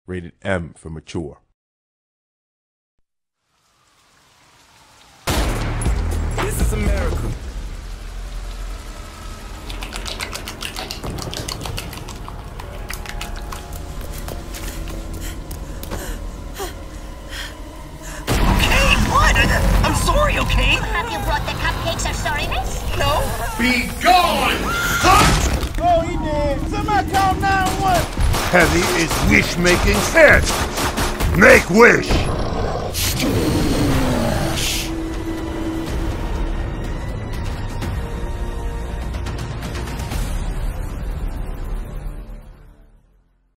Rated M for mature. This is America. Okay, what? I'm sorry, okay? Have you brought the cupcakes or sorriness? No. Be gone! Huh? Oh, he did. Somebody call 911. Heavy is wish-making fast. Make wish!